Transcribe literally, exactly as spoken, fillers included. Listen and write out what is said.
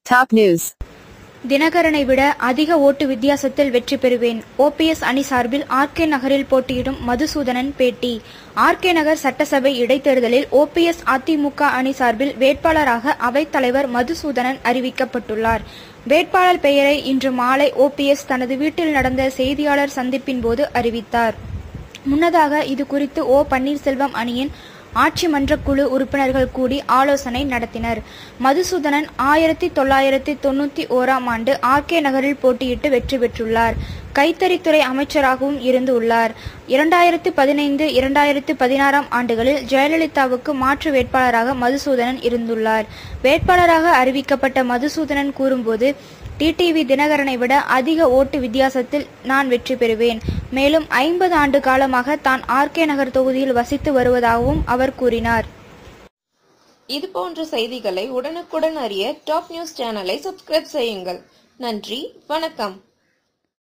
Top news. தினகரனை விட அதிக ஓட்டு வித்தியாசத்தில் வெற்றி பெறுவேன். ஓபிஎஸ் அணி சார்பில் ஆர்கே நகரில் போட்டியிடும் மதுசூதனன் பேட்டி. ஆர்கே நகர் சட்டசபை இடைத்தேர்தலில் ஓபிஎஸ் அதிமுக அணி சார்பில் வேட்பாளராக அவைத்தலைவர் மதுசூதனன் அறிவிக்கப்பட்டுள்ளார். வேட்பாளர் பெயரை இன்று மாலை ஓபிஎஸ் தனது வீட்டில் நடந்த செய்தியாளர் சந்திப்பின் போது அறிவித்தார். முன்னதாக இது குறித்து ஓ பன்னீர்செல்வம் அணியின் ஆட்சி மன்ற குழு உறுப்பினர்கள் கூடி ஆலோசனை நடத்தினர். மதுசூதனன் ஆயிரத்தி தொள்ளாயிரத்தி தொண்ணூத்தி ஓராம் ஆண்டு ஆர்கே நகரில் போட்டியிட்டு வெற்றி பெற்றுள்ளார். கைத்தறித்துறை அமைச்சராகவும் இருந்து உள்ளார். இரண்டாயிரத்தி பதினைந்து இரண்டாயிரத்தி பதினாறாம் ஆண்டுகளில் ஜெயலலிதாவுக்கு மாற்று வேட்பாளராக மதுசூதனன் இருந்துள்ளார். வேட்பாளராக அறிவிக்கப்பட்ட மதுசூதனன் கூறும்போது, டிடிவி தினகரனை விட அதிக ஓட்டு வித்தியாசத்தில் நான் வெற்றி பெறுவேன். மேலும் ஐம்பது ஆண்டு காலமாக தான் ஆர்கே நகர் தொகுதியில் வசித்து வருவதாகவும் அவர் கூறினார். இது போன்ற செய்திகளை உடனுக்குடன் அறிய டாப் நியூஸ் சேனலை சப்ஸ்கிரைப் செய்யுங்கள். நன்றி, வணக்கம்.